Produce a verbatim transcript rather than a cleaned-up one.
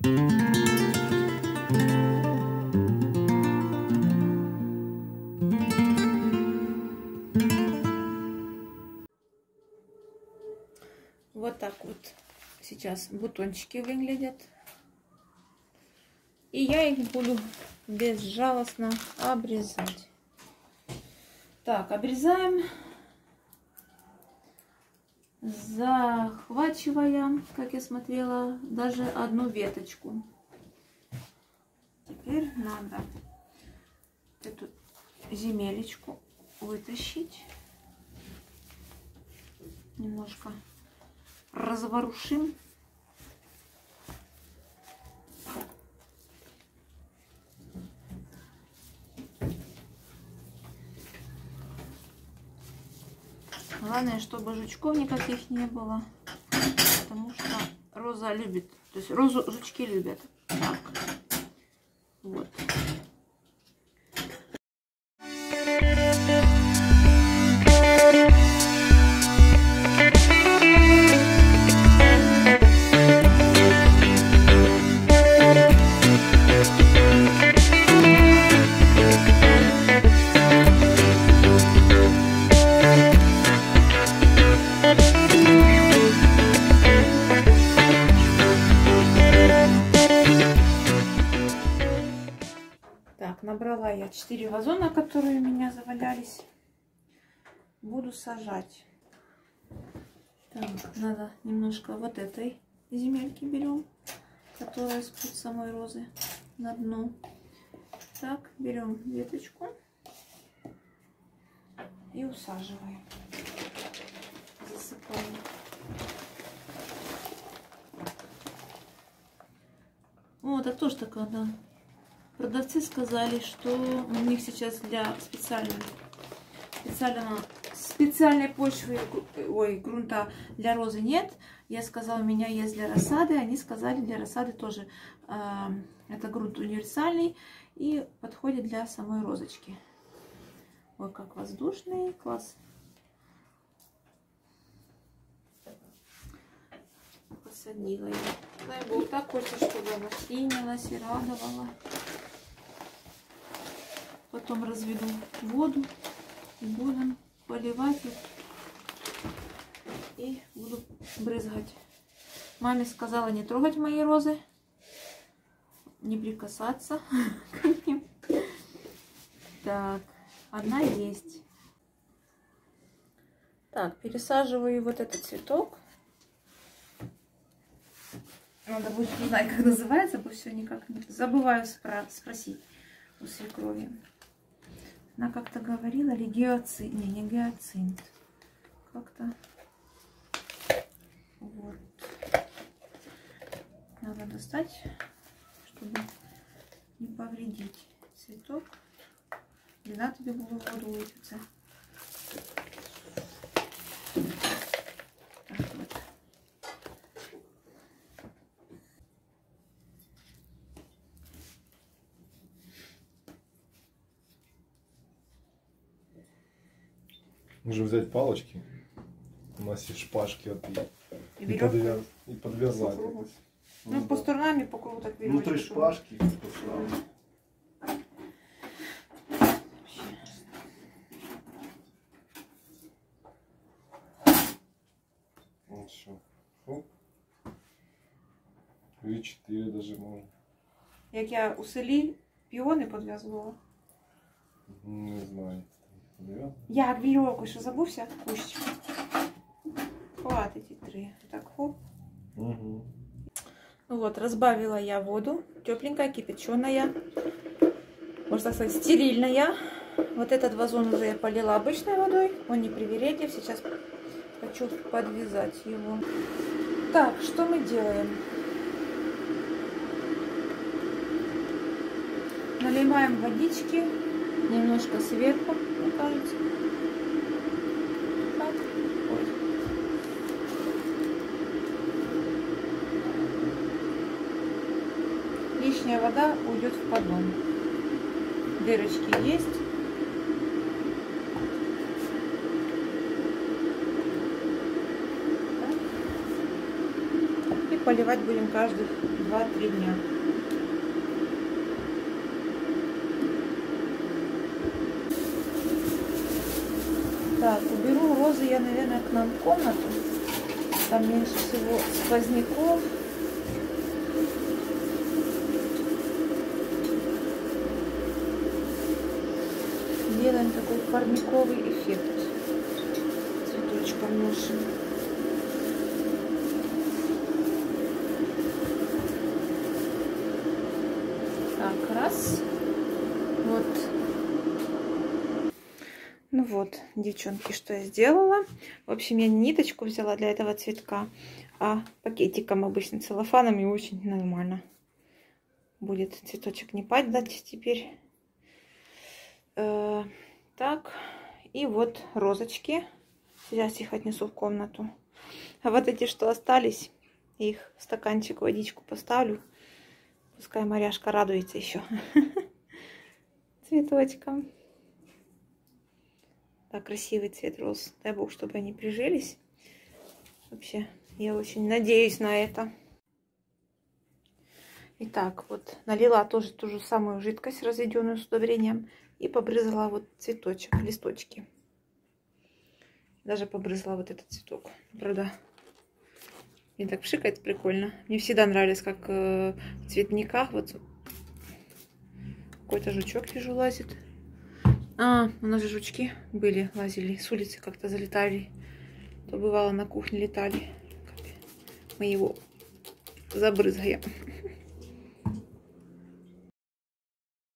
Вот так вот сейчас бутончики выглядят. И я их буду безжалостно обрезать. Так, обрезаем, захвачивая, как я смотрела, даже одну веточку. Теперь надо эту земелечку вытащить. Немножко разворушим. Главное, чтобы жучков никаких не было, потому что роза любит, то есть розу жучки любят. Так, вот. Набрала я четыре вазона, которые у меня завалялись. Буду сажать. Так, надо немножко вот этой земельки берем, которая с под самой розы на дно. Так, берем веточку и усаживаем. Засыпаем. Вот, это тоже такая, да. Продавцы сказали, что у них сейчас для специальной, специального, специальной почвы, ой, грунта для розы нет. Я сказала, у меня есть для рассады. Они сказали, для рассады тоже э, это грунт универсальный и подходит для самой розочки. Ой, как воздушный, класс. Посадила я. Дай Бог, так хочется, чтобы она принялась и радовала. Потом разведу воду и будем поливать их и буду брызгать. Маме сказала не трогать мои розы, не прикасаться к ним. Так, одна есть. Так, пересаживаю вот этот цветок. Надо будет узнать, как называется, потому что никак не забываю спро спросить у свекрови. Она как-то говорила, ли гиацинт, не, не гиацинт, как-то вот. Надо достать, чтобы не повредить цветок. Не надо тебе было в воду вылиться. Так вот. Нужно взять палочки, у нас есть шпажки от и, и, подвяз, и подвязать. Ну, ну, по сторонам и по кругу так веревочку. Внутри шпажки. Вот все. Оп. И четыре даже можно. Як я у селі піони підв'язувала. Не знаю. Як вірьовку, що забувся? Кущ. Хватить і три. Так, хоп. Угу. Ну вот, разбавила я воду. Тепленькая, кипяченая. Можно так сказать, стерильная. Вот этот вазон уже я полила обычной водой. Он не привередлив. Сейчас хочу подвязать его. Так, что мы делаем? Наливаем водички. Немножко сверху, мне кажется. Так. Ой. Лишняя вода уйдет в поддон. Дырочки есть. Так. И поливать будем каждых два-три дня. Так, уберу розы я, наверное, к нам в комнату. Там меньше всего сквозняков. Делаем такой парниковый эффект цветочком нашим. Так, раз. Вот. Ну вот, девчонки, что я сделала. В общем, я не ниточку взяла для этого цветка, а пакетиком обычным целлофаном, и очень нормально будет цветочек не падать теперь. Э, так, и вот розочки. Сейчас их отнесу в комнату. А вот эти, что остались, их в стаканчик водичку поставлю. Пускай Маряшка радуется еще цветочком. Так, красивый цвет роз. Дай бог, чтобы они прижились. Вообще, я очень надеюсь на это. Итак, вот налила тоже ту же самую жидкость, разведенную с удобрением. И побрызгала вот цветочек, листочки. Даже побрызгала вот этот цветок. Правда, мне так пшикает прикольно. Мне всегда нравилось, как э, в цветниках вот какой-то жучок, вижу, лазит. А, у нас же жучки были, лазили, с улицы как-то залетали. То бывало на кухне летали. Мы его забрызгаем.